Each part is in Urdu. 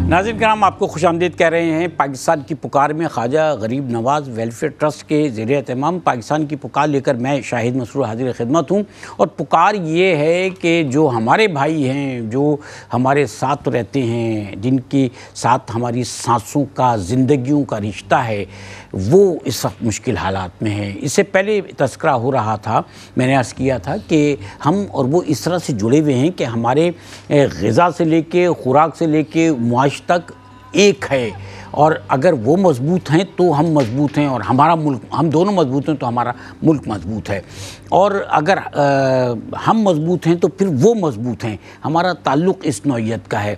ناظرین کرام، آپ کو خوش آمدید کہہ رہے ہیں۔ پاکستان کی پکار میں خواجہ غریب نواز ویلفیئر ٹرسٹ کے زیر اہتمام پاکستان کی پکار لے کر میں شاہد مسرور حاضر خدمت ہوں۔ اور پکار یہ ہے کہ جو ہمارے بھائی ہیں، جو ہمارے ساتھ رہتے ہیں، جن کے ساتھ ہماری سانسوں کا، زندگیوں کا رشتہ ہے، وہ اس وقت مشکل حالات میں ہیں۔ اس سے پہلے تذکرہ ہو رہا تھا، میں نے عرض کیا تھا کہ ہم اور وہ اس طرح سے جڑے ہوئے ہیں کہ ہمارے غذا سے لے کے، خوراک سے لے کے معاش تک ایک ہے، اور اگر وہ مضبوط ہیں تو ہم مضبوط ہیں، اور ہمارا ملک، ہم دونوں مضبوط ہیں تو ہمارا ملک مضبوط ہے، اور اگر ہم مضبوط ہیں تو پھر وہ مضبوط ہیں۔ ہمارا تعلق اس نوعیت کا ہے۔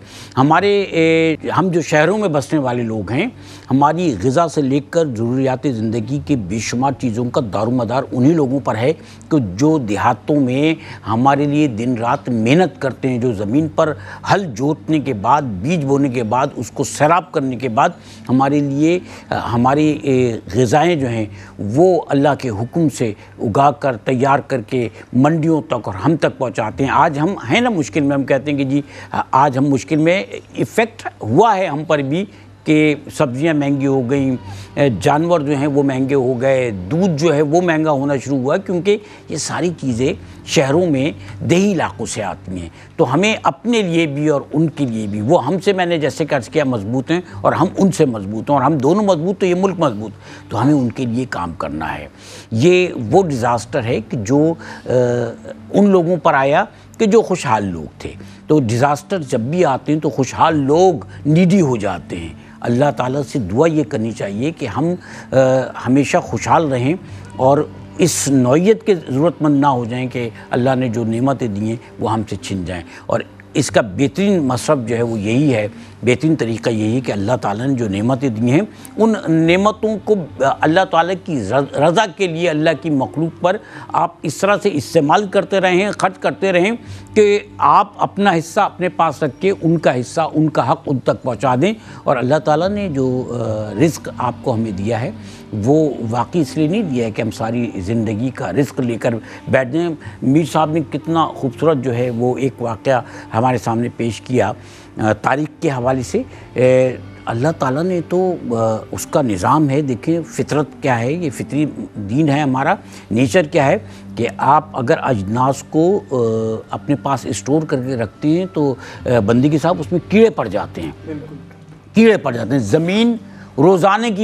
ہم جو شہروں میں بسنے والے لوگ ہیں، ہماری غذا سے لے کر ضروریات زندگی کے بے شمار چیزوں کا دار و مدار انہی لوگوں پر ہے کہ جو دیہاتوں میں ہمارے لیے دن رات محنت کرتے ہیں، جو زمین پر ہل جوتنے کے بعد، بیج بونے کے بعد، اس کو سیراب کرنے کے بعد ہمارے لیے ہماری غذائیں جو ہیں وہ اللہ کے حکم سے اگا کر، تیار کر کے منڈیوں تک اور ہم تک پہنچاتے ہیں۔ آج ہم ہیں نا مشکل میں، ہم کہتے ہیں کہ جی آج ہم مشکل میں، ایفیکٹ ہوا ہے ہم پر بھی کہ سبزیاں مہنگی ہو گئیں، جانور جو ہیں وہ مہنگے ہو گئے، دودھ جو ہے وہ مہنگا ہونا شروع ہوا، کیونکہ یہ ساری چیزیں شہروں میں دیہی علاقوں سے آتی ہیں۔ تو ہمیں اپنے لیے بھی اور ان کے لیے بھی، وہ ہم سے، میں نے جیسے عرض کیا، مضبوط ہیں اور ہم ان سے مضبوط ہیں، اور ہم دونوں مضبوط تو یہ ملک مضبوط، تو ہمیں ان کے لیے کام کرنا ہے۔ یہ وہ ڈیزاسٹر ہے کہ جو ان لوگوں پر آیا کہ جو خوشحال لوگ تھے۔ تو ڈیزاسٹر جب بھی آتے ہیں تو خوشحال لوگ نیڈی ہو جاتے ہیں۔ اللہ تعالیٰ سے دعا یہ کرنی چاہیے کہ ہم ہمیشہ خوشحال رہیں اور اس نوعیت کے ضرورت مند نہ ہو جائیں کہ اللہ نے جو نعمتیں دی ہیں وہ ہم سے چھن جائیں۔ اور اس کا بہترین مصرف جو ہے وہ یہی ہے، بہترین طریقہ یہی ہے کہ اللہ تعالیٰ نے جو نعمتیں دی ہیں، ان نعمتوں کو اللہ تعالیٰ کی رضا کے لیے، اللہ کی مخلوق پر آپ اس طرح سے استعمال کرتے رہیں، خرچ کرتے رہیں کہ آپ اپنا حصہ اپنے پاس رکھ کے ان کا حصہ، ان کا حق ان تک پہنچا دیں۔ اور اللہ تعالیٰ نے جو رزق آپ کو ہمیں دیا ہے وہ واقعی اس لیے نہیں دیا ہے کہ ہم ساری زندگی کا رزق لے کر بیٹھ جائیں۔ میر صاحب نے کتنا خوبصورت جو ہے وہ ایک واقعہ ہمارے سامنے پیش کیا تاریخ کے حوالے سے۔ اللہ تعالیٰ نے تو اس کا نظام ہے، دیکھیں فطرت کیا ہے، یہ فطری دین ہے ہمارا، نیچر کیا ہے کہ آپ اگر اجناس کو اپنے پاس اسٹور کر کے رکھتے ہیں تو بندگی صاحب اس میں کیڑے پڑ جاتے ہیں، کیڑے پڑ جاتے ہیں۔ زمین روزانہ کی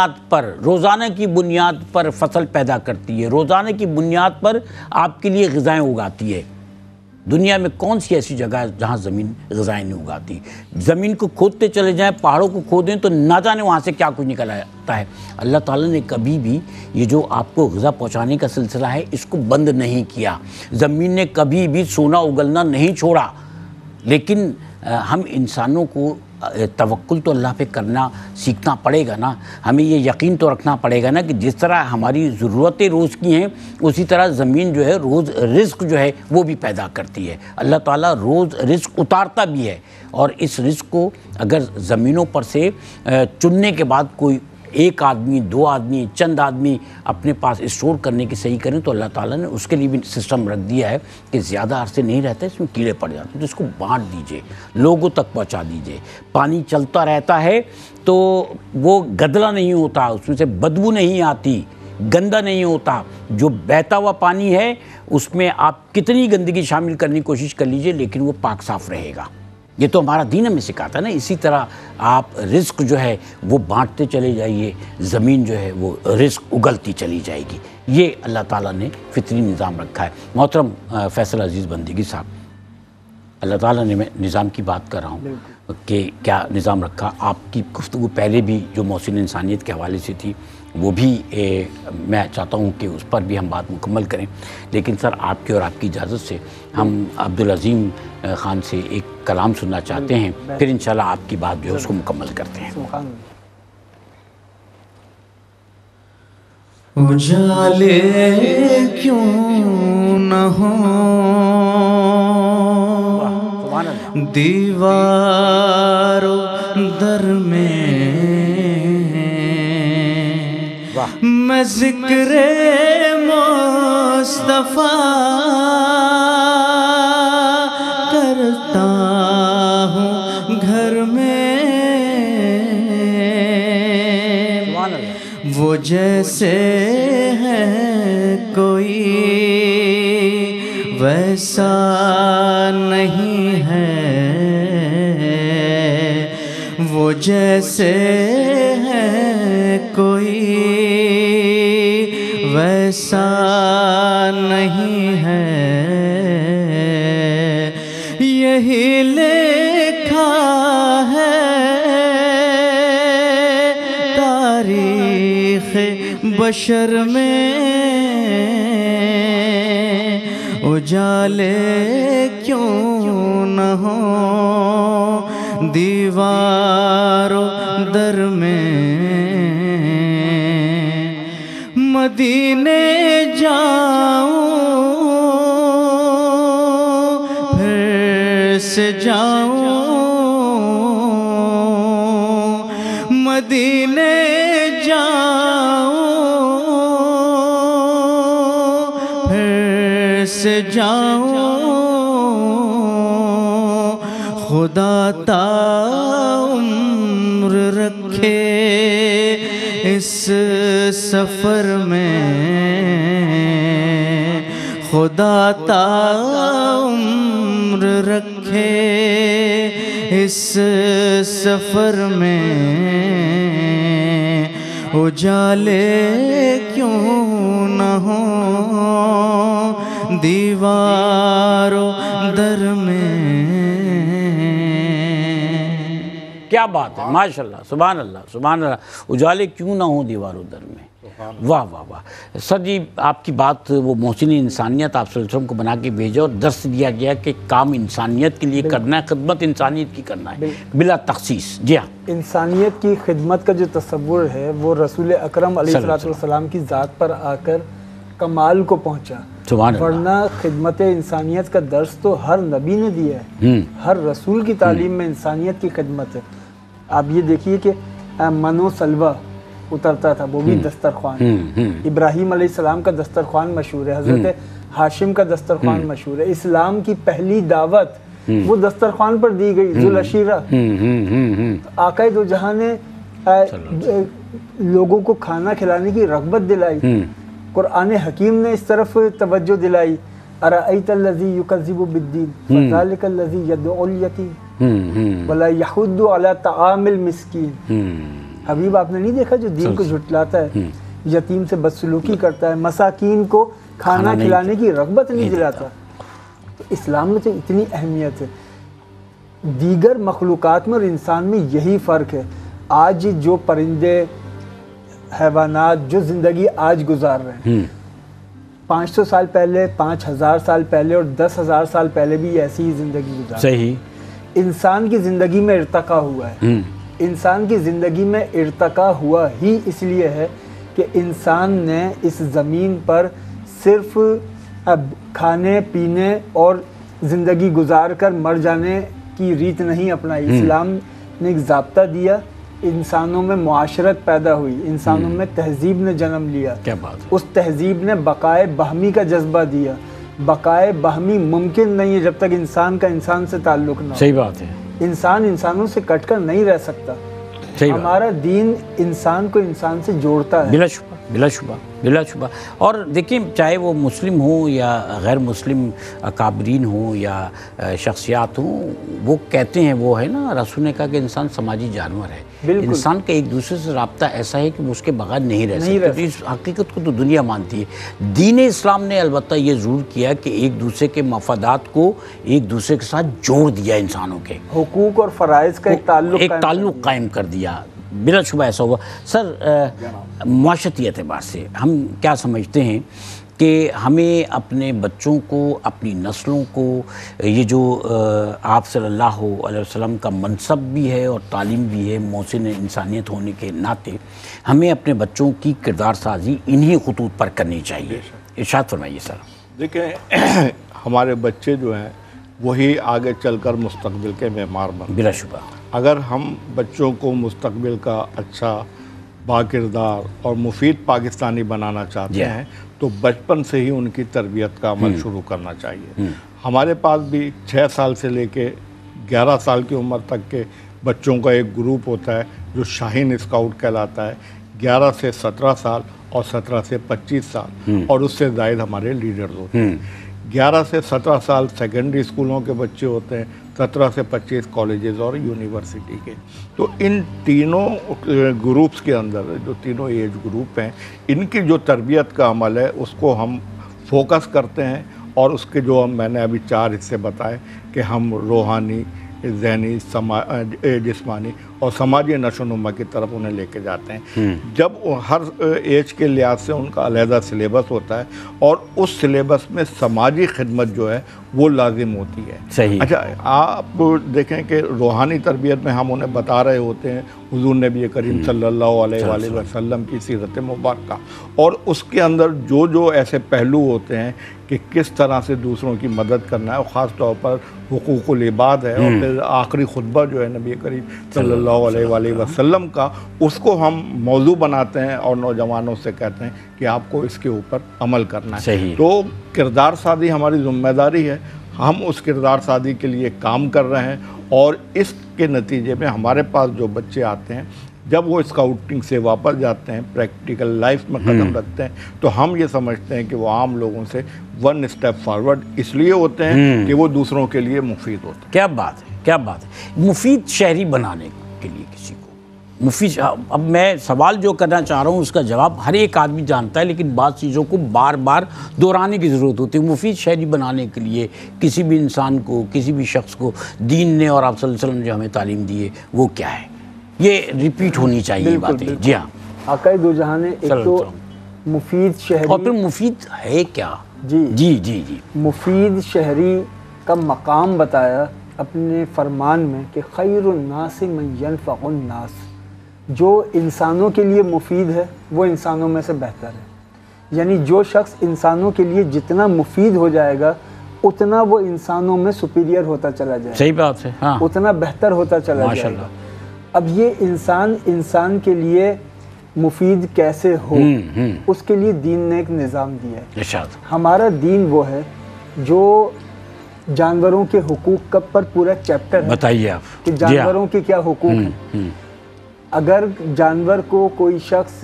بنیاد پر فصل پیدا کرتی ہے، روزانہ کی بنیاد پر آپ کے لیے غذائیں اگاتی ہے۔ دنیا میں کون سی ایسی جگہ ہے جہاں زمین غذائیں نہیں اگاتی؟ زمین کو کھودتے چلے جائیں، پہاڑوں کو کھودیں تو نہ جانے وہاں سے کیا کچھ نکل آتا ہے۔ اللہ تعالیٰ نے کبھی بھی یہ جو آپ کو غذا پہنچانے کا سلسلہ ہے اس کو بند نہیں کیا۔ زمین نے کبھی بھی سونا اگلنا نہیں چھوڑا، لیکن ہم انسانوں کو توکل تو اللہ پہ کرنا سیکھنا پڑے گا نا۔ ہمیں یہ یقین تو رکھنا پڑے گا نا کہ جس طرح ہماری ضرورتیں روز کی ہیں اسی طرح زمین جو ہے روز رزق جو ہے وہ بھی پیدا کرتی ہے۔ اللہ تعالیٰ روز رزق اتارتا بھی ہے، اور اس رزق کو اگر زمینوں پر سے چننے کے بعد کوئی ایک آدمی، دو آدمی، چند آدمی اپنے پاس اسٹور کرنے کی صحیح کریں تو اللہ تعالیٰ نے اس کے لیے بھی سسٹم رکھ دیا ہے کہ زیادہ عرصے نہیں رہتا، اس میں کیڑے پڑ جاتے ہیں، تو اس کو بانٹ دیجئے، لوگوں تک پہنچا دیجئے۔ پانی چلتا رہتا ہے تو وہ گدلا نہیں ہوتا، اس میں سے بدبو نہیں آتی، گندا نہیں ہوتا۔ جو بہتا ہوا پانی ہے اس میں آپ کتنی گندگی شامل کرنے کی کوشش کر لیجئے لیکن وہ پاک صاف رہے گا۔ یہ تو ہمارا دین ہمیں سکھاتا ہے نا۔ اسی طرح آپ رزق جو ہے وہ بانٹتے چلے جائیے، زمین جو ہے وہ رزق اگلتی چلی جائے گی۔ یہ اللہ تعالیٰ نے فطری نظام رکھا ہے۔ محترم فیصل عزیز بندگی صاحب، اللہ تعالیٰ نے، میں نظام کی بات کر رہا ہوں کہ کیا نظام رکھا۔ آپ کی گفتگو پہلے بھی جو محسن انسانیت کے حوالے سے تھی وہ بھی میں چاہتا ہوں کہ اس پر بھی ہم بات مکمل کریں، لیکن سر آپ کی اور آپ کی اجازت سے ہم عبدالعظیم خان سے ایک کلام سننا چاہتے ہیں، پھر انشاءاللہ آپ کی بات جو ہے اس کو مکمل کرتے ہیں۔ اجالے کیوں نہ ہو دیوار و در میں، میں ذکر مصطفیٰ کرتا ہوں گھر میں، جیسے ہے کوئی ویسا نہیں ہے، وہ جیسے ہے کوئی ویسا نہیں ہے، یہی لکھا ہے تاریخ بشر میں، اجالے کیوں نہ ہو دیوار و در میں، مدینے جاؤں پھر سے جاؤں، مدینے جاؤں پھر سے جاؤں، خدا تا عمر رکھے اس سفر میں، خدا تا عمر رکھے اس سفر میں، اجالے کیوں نہ ہو دیوار و در میں۔ کیا بات ہے، ماشاءاللہ، سبحان اللہ، سبحان اللہ، اجالے کیوں نہ ہوں دیوار و در میں۔ واہ واہ واہ سر جی، آپ کی بات وہ محسن انسانیت آپ صلی اللہ علیہ وسلم کو بنا کے بھیجا اور درس دیا گیا کہ کام انسانیت کے لیے کرنا ہے، خدمت انسانیت کی کرنا ہے بلا تخصیص۔ جی ہاں، انسانیت کی خدمت کا جو تصور ہے وہ رسول اکرم علیہ السلام کی ذات پر آ کر کمال کو پہنچا، ورنہ خدمت انسانیت کا درس تو ہر نبی نے دیا ہے، ہر رسول کی تعلیم میں انسانیت کی خدمت ہے۔ آپ یہ دیکھیے کہ من و سلوہ اترتا تھا، وہ بھی دسترخوان، ابراہیم علیہ السلام کا دسترخوان مشہور ہے، حضرت ہاشم کا دسترخوان مشہور ہے، اسلام کی پہلی دعوت وہ دسترخوان پر دی گئی، ذوالعشیرہ۔ آقا دو جہاں نے لوگوں کو کھانا کھلانے کی رغبت دلائی، قرآن حکیم نے اس طرف توجہ دلائی، ارأیت الذی یکذب بالدین فذلک الذی یدعو الیتیم ولا یحض علی طعام المسکین۔ حبیب آپ نے نہیں دیکھا جو دین کو جھٹلاتا ہے، یتیم سے بدسلوکی کرتا ہے، مساکین کو کھانا کھلانے کی رغبت نہیں دلاتا؟ تو اسلام میں تو اتنی اہمیت ہے۔ دیگر مخلوقات میں اور انسان میں یہی فرق ہے۔ آج جو پرندے، حیوانات جو زندگی آج گزار رہے ہیں، 500 سال پہلے، 5000 سال پہلے اور 10,000 سال پہلے بھی ایسی ہی زندگی گزار رہے ہیں۔ صحیح۔ انسان کی زندگی میں ارتقا ہوا ہے، انسان کی زندگی میں ارتقا ہوا ہی اس لیے ہے کہ انسان نے اس زمین پر صرف کھانے پینے اور زندگی گزار کر مر جانے کی ریت نہیں اپنائی۔ اسلام نے ایک ضابطہ دیا، انسانوں میں معاشرت پیدا ہوئی، انسانوں میں تہذیب نے جنم لیا، کیا بات ہے۔ اس تہذیب نے بقائے باہمی کا جذبہ دیا۔ بقائے باہمی ممکن نہیں ہے جب تک انسان کا انسان سے تعلق نہ ہو۔ صحیح بات ہے، انسان انسانوں سے کٹ کر نہیں رہ سکتا۔ ہمارا دین انسان کو انسان سے جوڑتا ہے، بلا شبہ، بلا شبہ، بلا شبہ۔ اور دیکھیں، چاہے وہ مسلم ہوں یا غیر مسلم اکابرین ہوں یا شخصیات ہوں، وہ کہتے ہیں، وہ ہے نا، رسول نے کہا کہ انسان سماجی جانور ہے۔ انسان کا ایک دوسرے سے رابطہ ایسا ہے کہ وہ اس کے بغیر نہیں رہ سکتا۔ تو اس حقیقت کو تو دنیا مانتی ہے۔ دین اسلام نے البتہ یہ ضرور کیا کہ ایک دوسرے کے مفادات کو ایک دوسرے کے ساتھ جوڑ دیا، انسانوں کے حقوق اور فرائض کا ایک تعلق قائم کر دیا۔ بلا شبہ ایسا ہوا۔ سر، معاشرتی اعتبار سے ہم کیا سمجھتے ہیں کہ ہمیں اپنے بچوں کو، اپنی نسلوں کو، یہ جو آپ صلی اللہ علیہ وسلم کا منصب بھی ہے اور تعلیم بھی ہے، محسن انسانیت ہونے کے ناطے، ہمیں اپنے بچوں کی کردار سازی انہی خطوط پر کرنی چاہیے۔ ارشاد فرمائیے سر۔ دیکھیں، ہمارے بچے جو ہیں وہی آگے چل کر مستقبل کے معمار بنتے ہیں۔ بلا شبہ، اگر ہم بچوں کو مستقبل کا اچھا، باکردار اور مفید پاکستانی بنانا چاہتے ہیں تو بچپن سے ہی ان کی تربیت کا عمل شروع کرنا چاہیے۔ ہمارے پاس بھی 6 سال سے لے کے 11 سال کی عمر تک کے بچوں کا ایک گروپ ہوتا ہے جو شاہین اسکاؤٹ کہلاتا ہے۔ 11 سے 17 سال اور 17 سے 25 سال اور اس سے زائد ہمارے لیڈرز ہوتے ہیں۔ 11 سے 17 سال سیکنڈری اسکولوں کے بچے ہوتے ہیں، 17 سے 25 کالجز اور یونیورسٹی کے۔ تو ان تینوں گروپس کے اندر جو تینوں ایج گروپ ہیں، ان کی جو تربیت کا عمل ہے اس کو ہم فوکس کرتے ہیں، اور اس کے جو میں نے ابھی 4 حصے بتائے کہ ہم روحانی، ذہنی، جسمانی اور سماجی نشو و نما کی طرف انہیں لے کے جاتے ہیں۔ جب ہر ایج کے لحاظ سے ان کا علیحدہ سلیبس ہوتا ہے، اور اس سلیبس میں سماجی خدمت جو ہے وہ لازم ہوتی ہے۔ صحیح۔ اچھا، آپ دیکھیں کہ روحانی تربیت میں ہم انہیں بتا رہے ہوتے ہیں حضور نبی کریم صلی اللہ علیہ وآلہ وسلم کی سیرت مبارکہ، اور اس کے اندر جو ایسے پہلو ہوتے ہیں کہ کس طرح سے دوسروں کی مدد کرنا ہے، اور خاص طور پر حقوق العباد ہے، اور پھر آخری خطبہ جو ہے نبی کریم صلی اللہ علیہ وآلہ وسلم کا، اس کو ہم موضوع بناتے ہیں اور نوجوانوں سے کہتے ہیں کہ آپ کو اس کے اوپر عمل کرنا ہے۔ صحیح۔ تو کردار سازی ہماری ذمہ داری ہے، ہم اس کردار سازی کے لیے کام کر رہے ہیں، اور اس کے نتیجے میں ہمارے پاس جو بچے آتے ہیں، جب وہ اسکاؤٹنگ سے واپس جاتے ہیں، پریکٹیکل لائف میں قدم رکھتے ہیں، تو ہم یہ سمجھتے ہیں کہ وہ عام لوگوں سے 1 اسٹیپ فارورڈ اس لیے ہوتے ہیں کہ وہ دوسروں کے لیے مفید ہوتے ہیں۔ کیا بات ہے، کیا بات ہے۔ مفید شہری بنانے کے لیے کسی کو مفید، اب میں سوال جو کرنا چاہ رہا ہوں اس کا جواب ہر ایک آدمی جانتا ہے، لیکن بعض چیزوں کو بار بار دہرانے کی ضرورت ہوتی ہے۔ مفید شہری بنانے کے لیے کسی بھی انسان کو، کسی بھی شخص کو دین نے اور آپ صلی اللہ علیہ وسلم نے جو ہمیں تعلیم دی ہے وہ کیا ہے؟ یہ ریپیٹ ہونی چاہیے باتیں۔ جی ہاں، آقا دو جہاں نے ایک تو مفید شہری، اور پھر مفید ہے کیا؟ جی جی جی جی مفید شہری کا مقام بتایا اپنے فرمان میں کہ خیر الناس من ینفع الناس، جو انسانوں کے لیے مفید ہے وہ انسانوں میں سے بہتر ہے۔ یعنی جو شخص انسانوں کے لیے جتنا مفید ہو جائے گا اتنا وہ انسانوں میں سپیریئر ہوتا چلا جائے گا، صحیح بات ہے، ہاں اتنا بہتر ہوتا چلا جائے ماشاءاللہ۔ گا۔ اب یہ انسان کے لیے مفید کیسے ہو، اس کے لیے دین نے ایک نظام دیا ہے۔ ارشاد۔ ہمارا دین وہ ہے جو جانوروں کے حقوق پر پورا چیپٹر ہے، بتائیے آپ کہ جانوروں کے کیا حقوق ہیں۔ اگر جانور کو کوئی شخص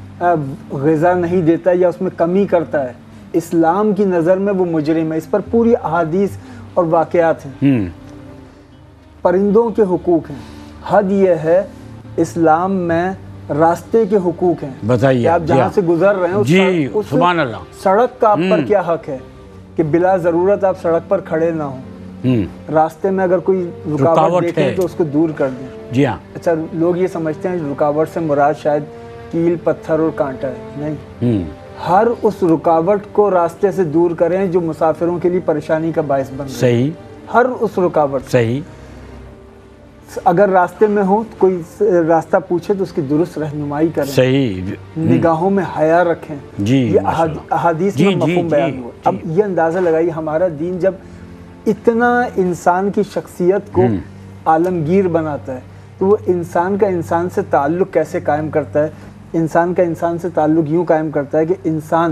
غذا نہیں دیتا یا اس میں کمی کرتا ہے، اسلام کی نظر میں وہ مجرم ہے۔ اس پر پوری احادیث اور واقعات ہیں۔ پرندوں کے حقوق ہیں، حد یہ ہے اسلام میں راستے کے حقوق ہیں، بتائیے کہ آپ جہاں سے گزر رہے ہیں جی اس سبحان اللہ، سڑک کا آپ پر کیا حق ہے کہ بلا ضرورت آپ سڑک پر کھڑے نہ ہوں، راستے میں اگر کوئی رکاوٹ دیکھیں تو اس کو دور کر دیں۔ جی ہاں۔ اچھا، لوگ یہ سمجھتے ہیں رکاوٹ سے مراد شاید کیل، پتھر اور کانٹا ہے، نہیں، ہر اس رکاوٹ کو راستے سے دور کریں جو مسافروں کے لیے پریشانی کا باعث بن رہی ہے۔ صحیح، ہر اس رکاوٹ، صحیح، اگر راستے میں ہو کوئی راستہ پوچھے تو اس کی درست رہنمائی کریں، صحیح، نگاہوں میں حیا رکھیں۔ جی یہ احادیث میں مفہوم بیان ہوا۔ اب یہ اندازہ لگائیے ہمارا دین جب اتنا انسان کی شخصیت کو عالمگیر بناتا ہے تو وہ انسان کا انسان سے تعلق کیسے قائم کرتا ہے؟ انسان کا انسان سے تعلق یوں قائم کرتا ہے کہ انسان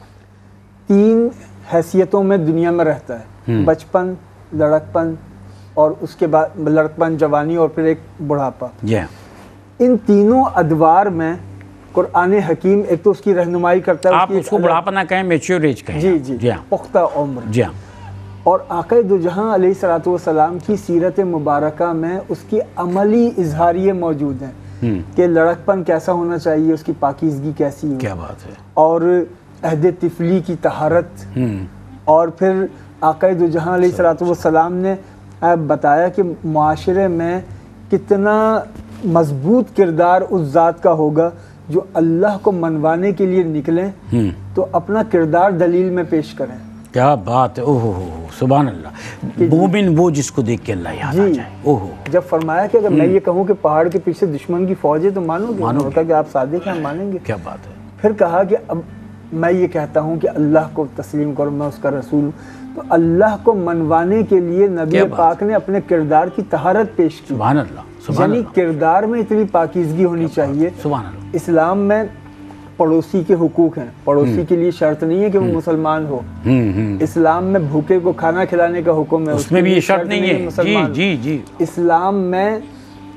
3 حیثیتوں میں دنیا میں رہتا ہے، بچپن، لڑکپن اور اس کے بعد لڑکپن، جوانی اور پھر ایک بڑھاپا۔ ان تینوں ادوار میں قرآن حکیم ایک تو اس کی رہنمائی کرتا ہے، آپ اس کو بڑھاپا نہ کہیں، میچور ایج کہیں، جی پختہ عمر۔ جی ہاں۔ اور آقا دو جہاں علیہ الصلوۃ والسلام کی سیرت مبارکہ میں اس کی عملی اظہاریے موجود ہیں کہ لڑکپن کیسا ہونا چاہیے، اس کی پاکیزگی کیسی ہو، کیا بات ہے، اور عہد طفلی کی طہارت، اور پھر آقا دو جہاں علیہ الصلوۃ والسلام نے بتایا کہ معاشرے میں کتنا مضبوط کردار اس ذات کا ہوگا جو اللہ کو منوانے کے لیے نکلیں تو اپنا کردار دلیل میں پیش کریں۔ کیا بات ہے، اوہ سبحان اللہ، مومن وہ جس کو دیکھ کے اللہ یاد آ جائے۔ اوہ، جب فرمایا کہ اگر میں یہ کہوں کہ پہاڑ کے پیچھے دشمن کی فوج ہے تو مانو گے؟ انہوں نے کہا کہ آپ صادق ہیں، مانیں گے۔ کیا بات ہے۔ پھر کہا کہ اب میں یہ کہتا ہوں کہ اللہ کو تسلیم کرو، میں اس کا رسول ہوں۔ تو اللہ کو منوانے کے لیے نبی پاک نے اپنے کردار کی طہارت پیش کی۔ سبحان اللہ، یعنی کردار میں اتنی پاکیزگی ہونی چاہیے۔ سبحان اللہ۔ اسلام میں پڑوسی کے حقوق ہیں، پڑوسی کے لیے شرط نہیں ہے کہ وہ مسلمان ہو۔ اسلام میں بھوکے کو کھانا کھلانے کا حکم ہے، اس میں بھی یہ شرط نہیں ہے۔ جی جی جی۔ اسلام میں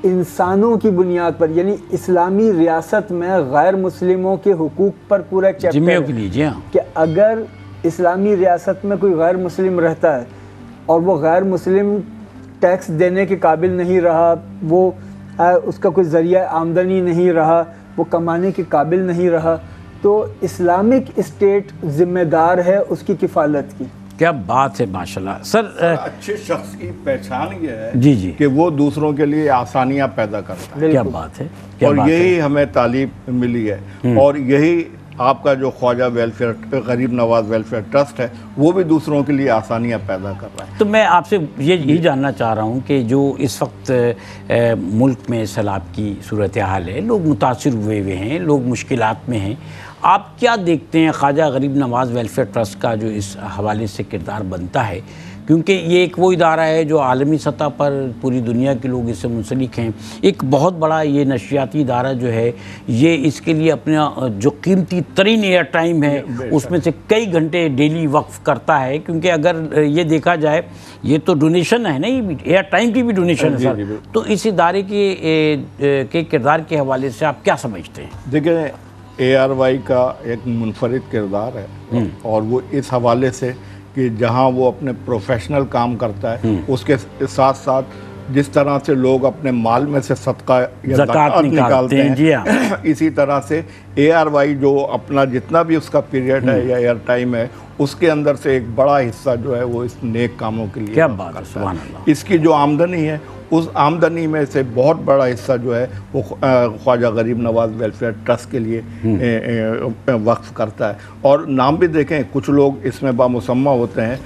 انسانوں کی بنیاد پر، یعنی اسلامی ریاست میں غیر مسلموں کے حقوق پر پورا ایک چیپٹر کے لیے کہ اگر اسلامی ریاست میں کوئی غیر مسلم رہتا ہے اور وہ غیر مسلم ٹیکس دینے کے قابل نہیں رہا، وہ اس کا کوئی ذریعہ آمدنی نہیں رہا، وہ کمانے کے قابل نہیں رہا، تو اسلامک اسٹیٹ ذمہ دار ہے اس کی کفالت کی۔ کیا بات ہے ماشاءاللہ سر۔ اچھے شخص کی پہچان یہ ہے جی کہ وہ دوسروں کے لیے آسانیاں پیدا کرتا ہے۔ کیا بات ہے، اور یہی ہمیں تعلیم ملی ہے، اور یہی آپ کا جو خواجہ ویلفیئر غریب نواز ویلفیئر ٹرسٹ ہے وہ بھی دوسروں کے لیے آسانیاں پیدا کر رہا ہے۔ تو میں آپ سے یہی جاننا چاہ رہا ہوں کہ جو اس وقت ملک میں سیلاب کی صورتحال ہے، لوگ متاثر ہوئے ہیں، لوگ مشکلات میں ہیں، آپ کیا دیکھتے ہیں خواجہ غریب نواز ویلفیئر ٹرسٹ کا جو اس حوالے سے کردار بنتا ہے؟ کیونکہ یہ ایک وہ ادارہ ہے جو عالمی سطح پر پوری دنیا کے لوگ اس سے منسلک ہیں، ایک بہت بڑا یہ نشریاتی ادارہ جو ہے یہ اس کے لیے اپنا جو قیمتی ترین ایئر ٹائم ہے اس میں سے کئی گھنٹے ڈیلی وقف کرتا ہے، کیونکہ اگر یہ دیکھا جائے یہ تو ڈونیشن ہے نا، یہ بھی ایئر ٹائم کی بھی ڈونیشن ہے سر، تو اس ادارے کے کردار کے حوالے سے آپ کیا سمجھتے ہیں؟ دیکھیں ARY کا ایک منفرد کردار ہے، اور وہ اس حوالے سے کہ جہاں وہ اپنے پروفیشنل کام کرتا ہے اس کے ساتھ ساتھ جس طرح سے لوگ اپنے مال میں سے صدقہ یا زکوٰۃ نکالتے ہیں، اسی طرح سے ARY جو اپنا جتنا بھی اس کا پیریڈ ہے یا ایئر ٹائم ہے اس کے اندر سے ایک بڑا حصہ جو ہے وہ اس نیک کاموں کے لیے کرتا ہے۔ سبحان اللہ۔ اس کی جو آمدنی ہے اس آمدنی میں سے بہت بڑا حصہ جو ہے وہ خواجہ غریب نواز ویلفیئر ٹرسٹ کے لیے وقف کرتا ہے۔ اور نام بھی دیکھیں، کچھ لوگ اس میں بامسمہ ہوتے ہیں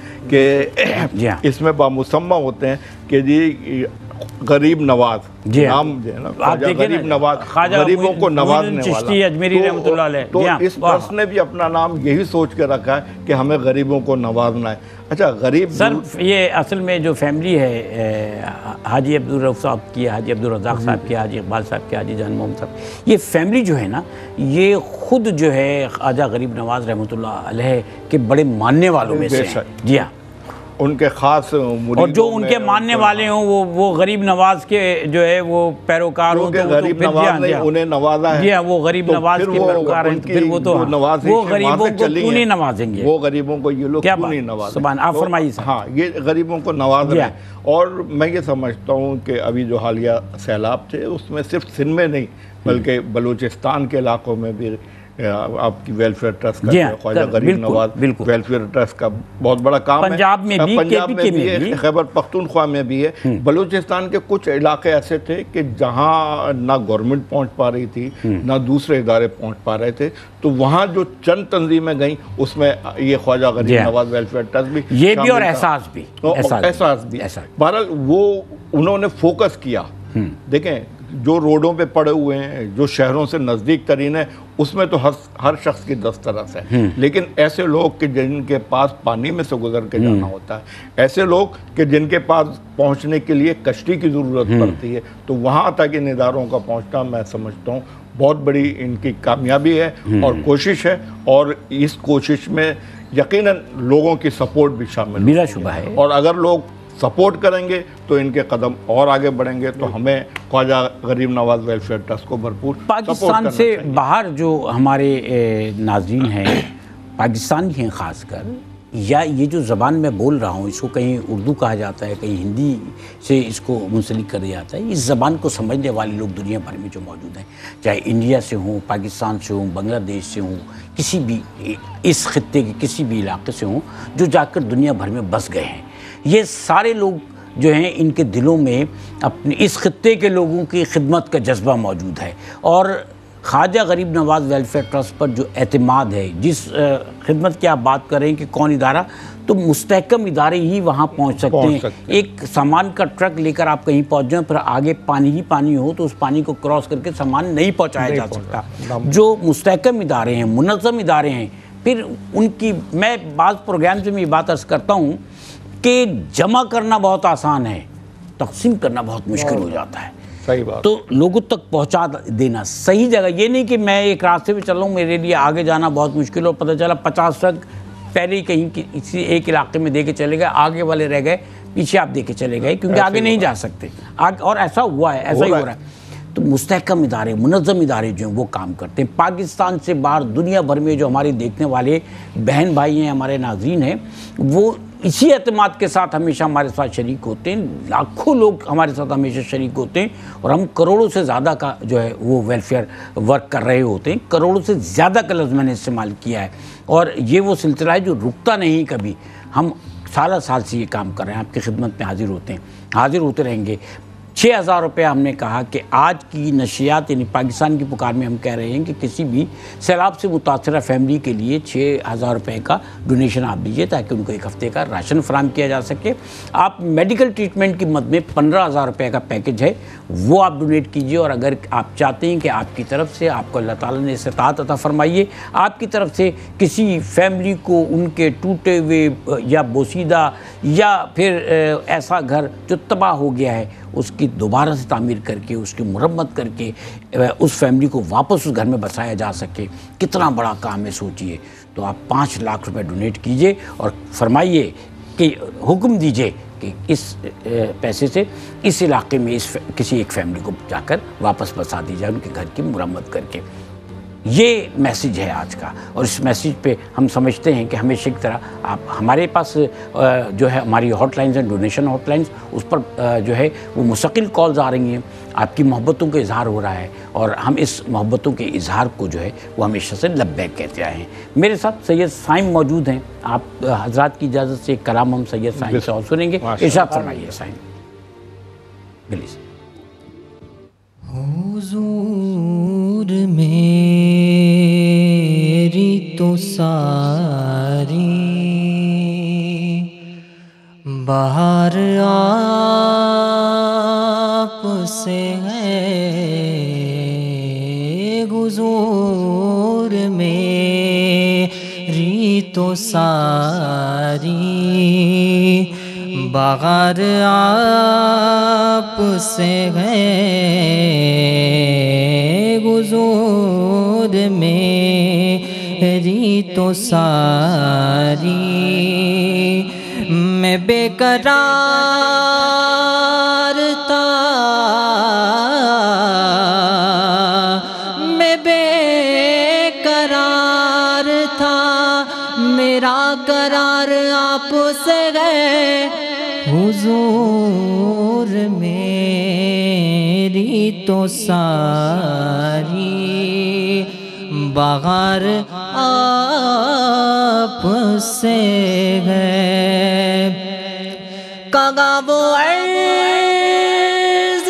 کہ جی غریب نواز نام جو ہے نا، خواجہ غریب نواز، غریبوں کو نوازنے والا، تو اس ٹرسٹ نے بھی اپنا نام یہی سوچ کے رکھا ہے کہ ہمیں غریبوں کو نوازنا ہے۔ اچھا، غریب سر یہ اصل میں جو فیملی ہے حاجی عبدالرؤف صاحب کی، حاجی عبدالرزاق صاحب کی، حاجی اقبال صاحب کی، حاجی جان محمد صاحب، یہ فیملی جو ہے نا یہ خود جو ہے خواجہ غریب نواز رحمۃ اللہ علیہ کے بڑے ماننے والوں میں سے ہیں۔ جی ہاں، ان کے خاص اور جو ان کے ماننے والے ہوں وہ غریب نواز کے جو ہے وہ پیروکار ہوں، غریب نواز نے انہیں نوازا ہے، جی ہاں، وہ غریب نواز کے پیروکار ہیں، پھر وہ تو وہ غریبوں کو کیوں نہیں نوازیں گے؟ وہ غریبوں کو یہ لوگ کیوں نہیں نوازیں؟ سبحان، آپ فرمائیے صاحب۔ ہاں، یہ غریبوں کو نواز رہے ہیں، اور میں یہ سمجھتا ہوں کہ ابھی جو حالیہ سیلاب تھے اس میں صرف سندھ میں نہیں بلکہ بلوچستان کے علاقوں میں بھی آپ کی ویلفیئر ٹرسٹ کا، خواجہ غریب نواز ویلفیئر ٹرسٹ کا بہت بڑا کام ہے۔ پنجاب میں بھی ہے، خیبر پختونخوا میں بھی ہے۔ بلوچستان کے کچھ علاقے ایسے تھے کہ جہاں نہ گورنمنٹ پہنچ پا رہی تھی نہ دوسرے ادارے پہنچ پا رہے تھے، تو وہاں جو چند تنظیمیں گئیں اس میں یہ خواجہ غریب نواز ویلفیئر ٹرسٹ بھی، یہ بھی اور احساس بھی۔ بہرحال وہ انہوں نے فوکس کیا۔ دیکھیں، جو روڈوں پہ پڑے ہوئے ہیں، جو شہروں سے نزدیک ترین ہے، اس میں تو ہر شخص کی دسترس ہے، لیکن ایسے لوگ کہ جن کے پاس پانی میں سے گزر کے جانا ہوتا ہے، ایسے لوگ کہ جن کے پاس پہنچنے کے لیے کشتی کی ضرورت پڑتی ہے، تو وہاں تک ان اداروں کا پہنچنا میں سمجھتا ہوں بہت بڑی ان کی کامیابی ہے اور کوشش ہے، اور اس کوشش میں یقیناً لوگوں کی سپورٹ بھی شامل بلا شبہ ہے، اور اگر لوگ سپورٹ کریں گے تو ان کے قدم اور آگے بڑھیں گے۔ تو ہمیں خواجہ غریب نواز ویلفیئر ٹرسٹ کو بھرپور پاکستان سے باہر جو ہمارے ناظرین ہیں، پاکستانی ہیں خاص کر، یا یہ جو زبان میں بول رہا ہوں اس کو کہیں اردو کہا جاتا ہے، کہیں ہندی سے اس کو منسلک کر دیا جاتا ہے، اس زبان کو سمجھنے والے لوگ دنیا بھر میں جو موجود ہیں، چاہے انڈیا سے ہوں، پاکستان سے ہوں، بنگلہ دیش سے ہوں، کسی بھی اس خطے کے کسی بھی علاقے سے ہوں، جو جا کر دنیا بھر میں بس گئے ہیں، یہ سارے لوگ جو ہیں ان کے دلوں میں اپنے اس خطے کے لوگوں کی خدمت کا جذبہ موجود ہے، اور خواجہ غریب نواز ویلفیئر ٹرسٹ پر جو اعتماد ہے، جس خدمت کی آپ بات کریں کہ کون ادارہ، تو مستحکم ادارے ہی وہاں پہنچ سکتے ہیں۔ ایک سامان کا ٹرک لے کر آپ کہیں پہنچ جائیں، پھر آگے پانی ہی پانی ہو تو اس پانی کو کراس کر کے سامان نہیں پہنچایا جا سکتا۔ جو مستحکم ادارے ہیں، منظم ادارے ہیں، پھر ان کی میں بعض پروگرام سے میں یہ بات عرض کرتا ہوں کہ جمع کرنا بہت آسان ہے، تقسیم کرنا بہت مشکل ہو جاتا ہے۔ صحیح بات، تو لوگوں تک پہنچا دینا صحیح جگہ، یہ نہیں کہ میں ایک راستے پہ چل رہا ہوں، میرے لیے آگے جانا بہت مشکل ہو، پتہ چلا 50 ٹرک پہلے ہی کہیں کسی ایک علاقے میں دے کے چلے گئے، آگے والے رہ گئے پیچھے آپ دیکھے چلے گئے کیونکہ آگے نہیں جا سکتے اور ایسا ہوا ہے ایسا ہی ہو رہا ہے تو مستحکم ادارے منظم ادارے جو ہیں وہ کام کرتے ہیں پاکستان سے باہر دنیا بھر میں جو ہمارے دیکھنے والے بہن بھائی ہیں ہمارے ناظرین ہیں وہ اسی اعتماد کے ساتھ ہمیشہ ہمارے ساتھ شریک ہوتے ہیں لاکھوں لوگ ہمارے ساتھ ہمیشہ شریک ہوتے ہیں اور ہم کروڑوں سے زیادہ کا جو ہے وہ ویلفیئر ورک کر رہے ہوتے ہیں کروڑوں سے زیادہ کا لفظ میں نے استعمال کیا ہے اور یہ وہ سلسلہ ہے جو رکتا نہیں کبھی ہم سالہ سال سے یہ کام کر رہے ہیں آپ کی خدمت میں حاضر ہوتے ہیں حاضر ہوتے رہیں گے 6,000 روپے ہم نے کہا کہ آج کی نشریات یعنی پاکستان کی پکار میں ہم کہہ رہے ہیں کہ کسی بھی سیلاب سے متاثرہ فیملی کے لیے 6,000 روپے کا ڈونیشن آپ دیجئے تاکہ ان کو ایک ہفتے کا راشن فراہم کیا جا سکے آپ میڈیکل ٹریٹمنٹ کی مد میں 15,000 روپے کا پیکج ہے وہ آپ ڈونیٹ کیجئے اور اگر آپ چاہتے ہیں کہ آپ کی طرف سے آپ کو اللہ تعالیٰ نے استطاعت عطا فرمائیے آپ کی طرف سے کسی فیملی کو ان کے ٹوٹے ہوئے یا بوسیدہ یا پھر ایسا گھر جو تباہ ہو گیا ہے اس کی دوبارہ سے تعمیر کر کے اس کی مرمت کر کے اس فیملی کو واپس اس گھر میں بسایا جا سکے کتنا بڑا کام ہے سوچئے تو آپ 5 لاکھ روپے ڈونیٹ کیجئے اور فرمائیے کہ حکم دیجئے کہ اس پیسے سے اس علاقے میں کسی ایک فیملی کو جا کر واپس بسا دی جائے ان کے گھر کی مرمت کر کے یہ میسیج ہے آج کا اور اس میسیج پہ ہم سمجھتے ہیں کہ ہمیشہ کی طرح آپ ہمارے پاس جو ہے ہماری ہاٹ لائنز ہیں ڈونیشن ہاٹ لائنز اس پر جو ہے وہ مستقل کالز آ رہی ہیں آپ کی محبتوں کا اظہار ہو رہا ہے اور ہم اس محبتوں کے اظہار کو جو ہے وہ ہمیشہ سے لبیک کہتے آئے ہیں میرے ساتھ سید سائم موجود ہیں آپ حضرات کی اجازت سے ایک کلام ہم سید سائم سے اور سنیں گے ارشاد فرمائیے سائم پلیز حضور میری تو ساری بہار آپ سے ہے حضور میری تو ساری بغیر آپ سے ہے حضور میری تو ساری میں بے قرار تھا میں بے قرار تھا میرا قرار آپ سے گئے حضور میری تو ساری بغیر آپ سے ہے کگا وہ عرض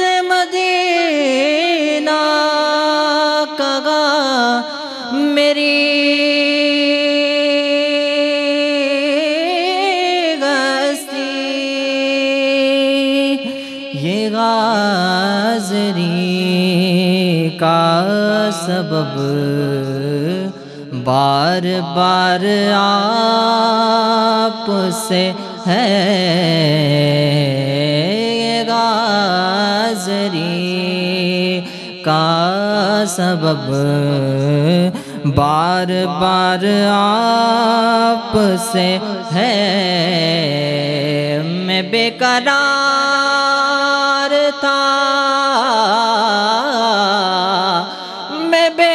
مدینہ کگا میری حاضری کا سبب بار بار آپ سے ہے حاضری کا سبب بار بار آپ سے ہے میں بے قرار تھا میں بے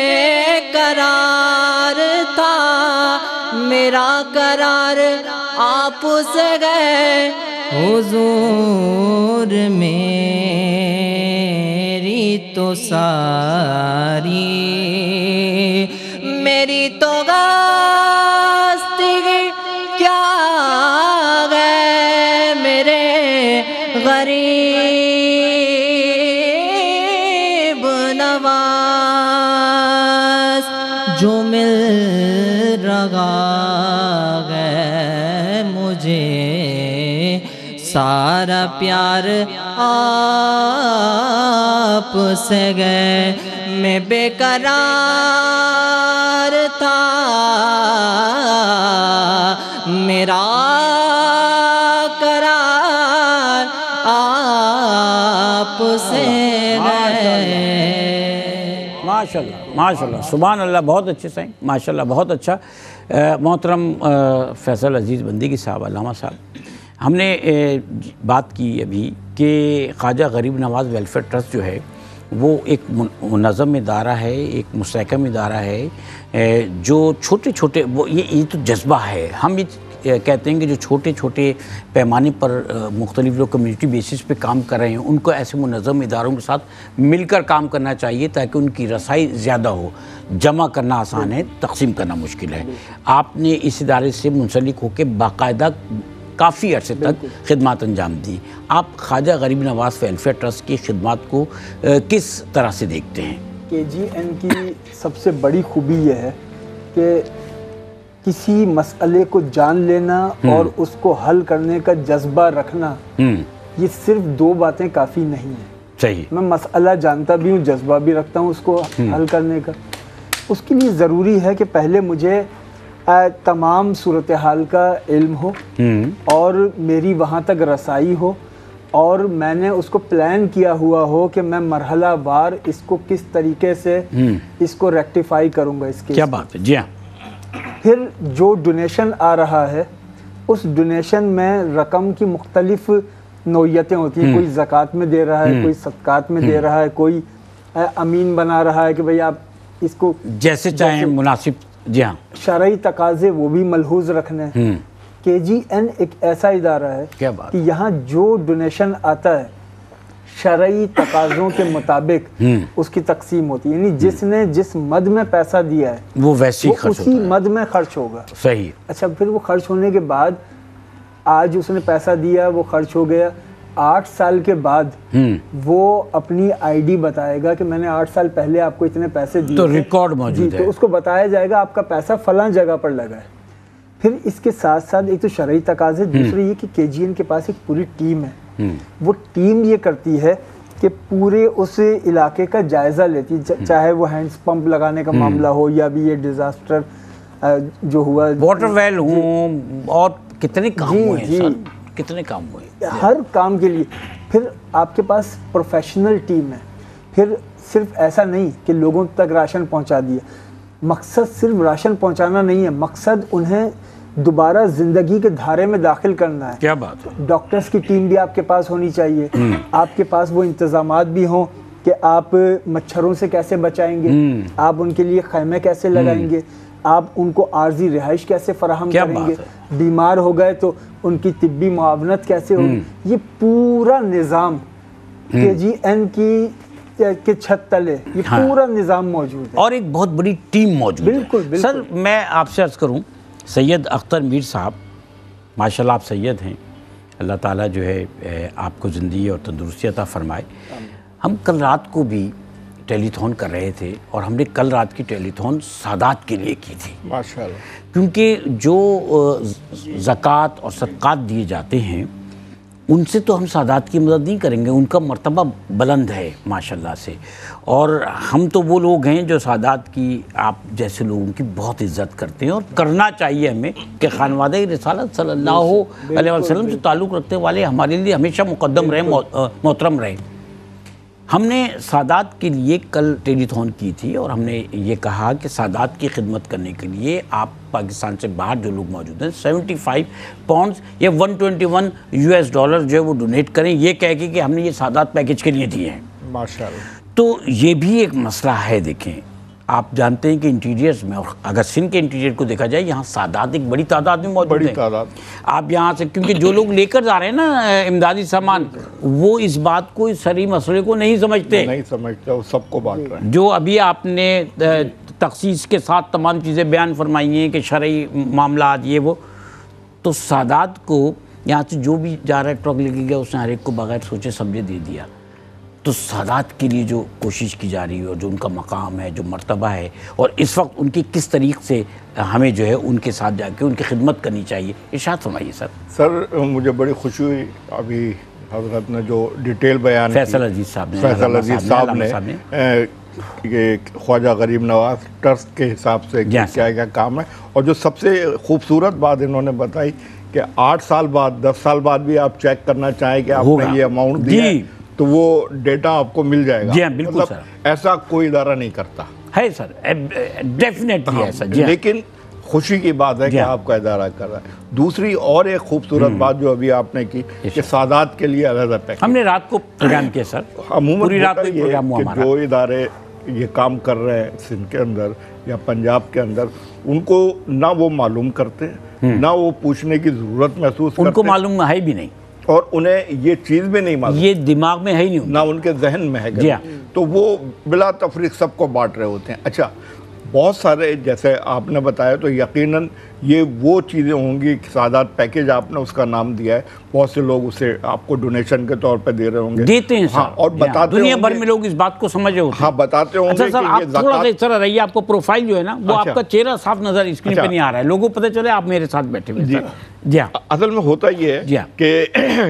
قرار تھا میرا قرار آپ سے گئے حضور میری تو ساری میری تو گاستگی کیا گئے میرے غریب نواز جو مل رہا ہے مجھے سارا پیار آپ سے گئے میں بے قرار تھا میرا قرار آپ سے گئے ماشاءاللہ ماشاءاللہ سبحان اللہ بہت اچھے سائیں ماشاءاللہ بہت اچھا محترم فیصل عزیز بندگی صاحب علامہ صاحب ہم نے بات کی ابھی کہ خواجہ غریب نواز ویلفیئر ٹرسٹ جو ہے وہ ایک منظم ادارہ ہے، ایک مستحکم ادارہ ہے جو چھوٹے چھوٹے یہ تو جذبہ ہے. ہم یہ کہتے ہیں کہ جو چھوٹے چھوٹے پیمانے پر مختلف لوگ کمیونٹی بیسس پہ کام کر رہے ہیں ان کو ایسے منظم اداروں کے ساتھ مل کر کام کرنا چاہیے تاکہ ان کی رسائی زیادہ ہو. جمع کرنا آسان ہے، تقسیم کرنا مشکل ہے. آپ نے اس ادارے سے منسلک ہو کے باقاعدہ کافی عرصے تک خدمات انجام دی. آپ خواجہ غریب نواز ویلفیئر ٹرسٹ کی خدمات کو کس طرح سے دیکھتے ہیں؟ KGN کی سب سے بڑی خوبی یہ ہے کہ کسی مسئلے کو جان لینا اور اس کو حل کرنے کا جذبہ رکھنا، یہ صرف دو باتیں کافی نہیں ہیں. صحیح. میں مسئلہ جانتا بھی ہوں، جذبہ بھی رکھتا ہوں اس کو حل کرنے کا. اس کے لیے ضروری ہے کہ پہلے مجھے تمام صورتحال کا علم ہو اور میری وہاں تک رسائی ہو اور میں نے اس کو پلان کیا ہوا ہو کہ میں مرحلہ وار اس کو کس طریقے سے اس کو ریکٹیفائی کروں گا. اس کے کیا بات ہے. جی ہاں. پھر جو ڈونیشن آ رہا ہے اس ڈونیشن میں رقم کی مختلف نوعیتیں ہوتی ہیں. کوئی زکوٰۃ میں دے رہا ہے، کوئی صدقات میں دے رہا ہے، کوئی امین بنا رہا ہے کہ بھئی آپ اس کو جیسے چاہیں مناسب. جی ہاں. شرعی تقاضے وہ بھی ملحوظ رکھنے ہیں. KGN ایک ایسا ادارہ ہے کہ یہاں جو ڈونیشن آتا ہے شرعی تقاضوں کے مطابق اس کی تقسیم ہوتی ہے. یعنی جس نے جس مد میں پیسہ دیا ہے وہ ویسی خرچ اسی مد میں خرچ ہوگا. صحیح. اچھا، پھر وہ خرچ ہونے کے بعد آج اس نے پیسہ دیا، وہ خرچ ہو گیا، 8 سال کے بعد وہ اپنی ID بتائے گا کہ میں نے 8 سال پہلے آپ کو اتنے پیسے دیے، تو ریکارڈ موجود ہے. تو اس کو بتایا جائے گا آپ کا پیسہ فلاں جگہ پر لگا ہے. پھر اس کے ساتھ ساتھ ایک تو شرعی تقاضے، دوسرے یہ کہ KGN کے پاس ایک پوری ٹیم ہے. وہ ٹیم یہ کرتی ہے کہ پورے اس علاقے کا جائزہ لیتی ہے، چاہے وہ ہینڈ پمپ لگانے کا معاملہ ہو یا بھی یہ ڈیزاسٹر جو ہوا، واٹر ویل ہوں، اور کتنے کام ہوئے ہیں سر، کتنے کام ہوئے ہر کام کے لیے. پھر آپ کے پاس پروفیشنل ٹیم ہے. پھر صرف ایسا نہیں کہ لوگوں تک راشن پہنچا دیا. مقصد صرف راشن پہنچانا نہیں ہے، مقصد انہیں دوبارہ زندگی کے دھارے میں داخل کرنا ہے. کیا بات ہے. ڈاکٹرز کی ٹیم بھی آپ کے پاس ہونی چاہیے. آپ کے پاس وہ انتظامات بھی ہوں کہ آپ مچھروں سے کیسے بچائیں گے، آپ ان کے لیے خیمے کیسے لگائیں گے، آپ ان کو عارضی رہائش کیسے فراہم کریں گے، بیمار ہو گئے تو ان کی طبی معاونت کیسے ہوگی. یہ پورا نظام KGN کی چھت تلے یہ پورا نظام موجود ہے اور ایک بہت بڑی ٹیم موجود ہے. بالکل. سر میں آپ سے عرض کروں، سید اختر میر صاحب ماشاءاللہ آپ سید ہیں، اللہ تعالیٰ جو ہے آپ کو زندگی اور تندرستی عطا فرمائے. ہم کل رات کو بھی ٹیلی تھون کر رہے تھے اور ہم نے کل رات کی ٹیلی تھون سادات کے لیے کی تھی. ماشاءاللہ. کیونکہ جو زکوٰۃ اور صدقات دیے جاتے ہیں ان سے تو ہم سادات کی مدد نہیں کریں گے، ان کا مرتبہ بلند ہے ماشاءاللہ سے. اور ہم تو وہ لوگ ہیں جو سادات کی، آپ جیسے لوگوں کی بہت عزت کرتے ہیں اور کرنا چاہیے ہمیں کہ خانوادہ رسالت صلی اللہ علیہ وسلم سے تعلق رکھتے والے ہمارے لیے ہمیشہ مقدم رہے، محترم رہے. ہم نے سادات کے لیے کل ٹیلی تھون کی تھی اور ہم نے یہ کہا کہ سادات کی خدمت کرنے کے لیے آپ پاکستان سے باہر جو لوگ موجود ہیں 75 پاؤنڈز یا $121 جو ہے وہ ڈونیٹ کریں، یہ کہہ کے کہ ہم نے یہ سادات پیکج کے لیے دیے ہیں. ماشاءاللہ. تو یہ بھی ایک مسئلہ ہے. دیکھیں آپ جانتے ہیں کہ انٹیریئرز میں، اور اگر سندھ کے انٹیریئر کو دیکھا جائے یہاں سادات ایک بڑی تعداد میں موجود ہیں. آپ یہاں سے، کیونکہ جو لوگ لے کر جا رہے ہیں نا امدادی سامان، وہ اس بات کو، اس سری مسئلے کو نہیں سمجھتے، وہ سب کو بانٹ رہے ہیں. جو ابھی آپ نے تخصیص کے ساتھ تمام چیزیں بیان فرمائی ہیں کہ شرعی معاملات یہ وہ، تو سادات کو یہاں سے جو بھی جا رہا ہے ٹرک لے کے گیا اس نے ہر ایک کو بغیر سوچے سمجھے دے دیا. تو سادات کے لیے جو کوشش کی جا رہی ہے اور جو ان کا مقام ہے، جو مرتبہ ہے، اور اس وقت ان کی کس طریقے سے ہمیں جو ہے ان کے ساتھ جا کے ان کی خدمت کرنی چاہیے، ارشاد فرمائیے سر. سر مجھے بڑی خوشی ہوئی ابھی حضرت نے جو ڈیٹیل بیان کی، فیصل عزیز صاحب نے کہ خواجہ غریب نواز ٹرسٹ کے حساب سے کیا کیا کام ہے. اور جو سب سے خوبصورت بات انہوں نے بتائی کہ 8 سال بعد 10 سال بعد بھی آپ چیک کرنا چاہیں کہ آپ نے یہ اماؤنٹ دیا ہے تو وہ ڈیٹا آپ کو مل جائے گا. جی ہاں بالکل سر. ایسا کوئی ادارہ نہیں کرتا ہے سر، ڈیفینیٹلی ایسا. لیکن خوشی کی بات ہے کہ آپ کا ادارہ کر رہا ہے۔ دوسری اور ایک خوبصورت بات جو ابھی آپ نے کی کہ سادات کے لیے علیحدہ پیکیج، ہم نے رات کو پروگرام کیا سر، پوری رات کو پروگرام ہوا ہمارا۔ جو ادارے یہ کام کر رہے ہیں سندھ کے اندر یا پنجاب کے اندر، ان کو نہ وہ معلوم کرتے ہیں، نہ وہ پوچھنے کی ضرورت محسوس کرتے ہیں، ان کو معلوم ہے بھی نہیں، اور انہیں یہ چیز بھی نہیں معلوم، یہ دماغ میں ہے ہی نہیں، نہ ان کے ذہن میں ہے، تو وہ بلا تفریق سب کو بانٹ رہے ہوتے ہیں۔ اچھا، بہت سارے جیسے آپ نے بتایا تو یقیناً یہ وہ چیزیں ہوں گی، سادات پیکیج آپ نے اس کا نام دیا ہے، بہت سے لوگ اسے آپ کو ڈونیشن کے طور پہ دے رہے ہوں گے، دیتے ہیں سر، اور بتاتے دنیا بھر میں لوگ اس بات کو سمجھ رہے ہوتے ہیں۔ ہاں، بتاتے ہوں گے اچھا سر، آپ تھوڑا سا اس طرح رہیے، آپ کو پروفائل جو ہے نا وہ آپ کا چہرہ صاف نظر اسکرین پہ نہیں آ رہا ہے، لوگوں کو پتہ چلے آپ میرے ساتھ بیٹھے ہوئے ہیں۔ جی ہاں، اصل میں ہوتا یہ ہے کہ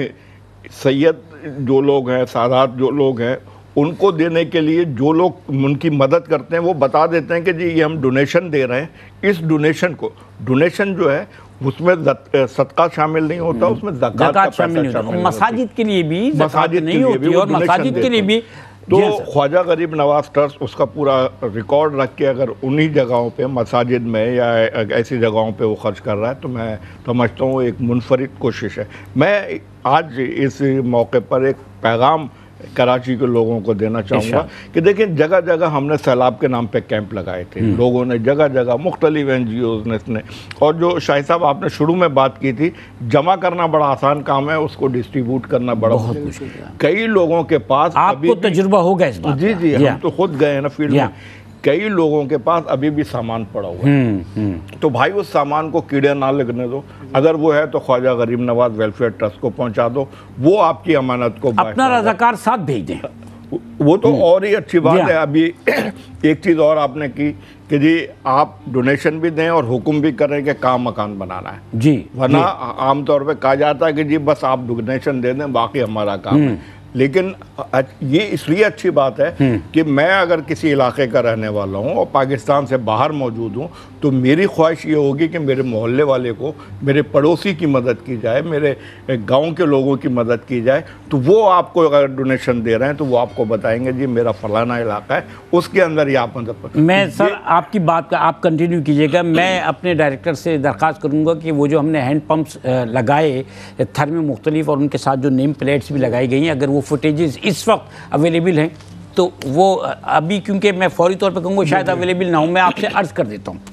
سید جو لوگ ہیں، سادات جو لوگ ہیں، ان کو دینے کے لیے جو لوگ ان کی مدد کرتے ہیں وہ بتا دیتے ہیں کہ جی یہ ہم ڈونیشن دے رہے ہیں، اس ڈونیشن کو، ڈونیشن جو ہے اس میں صدقہ شامل نہیں ہوتا، اس میں زکوٰۃ شامل نہیں ہوتا، مساجد کے لیے بھی زکوٰۃ نہیں ہوتی، اور مساجد کے لیے بھی تو خواجہ غریب نواز ٹرسٹ اس کا پورا ریکارڈ رکھ کے اگر انہی جگہوں پہ مساجد میں یا ایسی جگہوں پہ وہ خرچ کر رہا ہے تو میں سمجھتا ہوں ایک منفرد کوشش ہے۔ میں آج اس موقع پر ایک پیغام کراچی کے لوگوں کو دینا چاہوں گا کہ دیکھیں، جگہ جگہ ہم نے سیلاب کے نام پہ کیمپ لگائے تھے، لوگوں نے جگہ جگہ مختلف NGOs نے، اور جو شاہد صاحب آپ نے شروع میں بات کی تھی، جمع کرنا بڑا آسان کام ہے، اس کو ڈسٹریبیوٹ کرنا بڑا مشکل ہے۔ کئی لوگوں کے پاس آپ کو تجربہ ہوگا اس بات، جی ہم تو خود گئے ہیں نا فیلڈ میں، کئی لوگوں کے پاس ابھی بھی سامان پڑا ہوا ہے، تو بھائی اس سامان کو کیڑے نہ لگنے دو، اگر وہ ہے تو خواجہ غریب نواز ویلفیئر ٹرسٹ کو پہنچا دو، وہ آپ کی امانت کو اپنا رضاکار ساتھ بھیج دیں، وہ تو اور ہی اچھی بات ہے۔ ابھی ایک چیز اور آپ نے کی کہ جی آپ ڈونیشن بھی دیں اور حکم بھی کریں کہ کام مکان بنانا ہے، جی، ورنہ عام طور پہ کہا جاتا ہے کہ جی بس آپ ڈونیشن دے دیں باقی ہمارا کام ہے، لیکن یہ اس لیے اچھی بات ہے کہ میں اگر کسی علاقے کا رہنے والا ہوں اور پاکستان سے باہر موجود ہوں تو میری خواہش یہ ہوگی کہ میرے محلے والے کو، میرے پڑوسی کی مدد کی جائے، میرے گاؤں کے لوگوں کی مدد کی جائے، تو وہ آپ کو اگر ڈونیشن دے رہے ہیں تو وہ آپ کو بتائیں گے جی میرا فلانا علاقہ ہے، اس کے اندر یہ آپ مدد۔ میں سر آپ کی بات کا آپ کنٹینیو کیجئے گا، میں اپنے ڈائریکٹر سے درخواست کروں گا کہ وہ جو ہم نے ہینڈ پمپس لگائے تھر میں مختلف، اور ان کے ساتھ جو نیم پلیٹس بھی لگائی گئی ہیں، اگر وہ فوٹیجز اس وقت اویلیبل ہیں تو وہ ابھی، کیونکہ میں فوری طور پہ کہوں گا شاید اویلیبل نہ ہوں، میں آپ سے عرض کر دیتا ہوں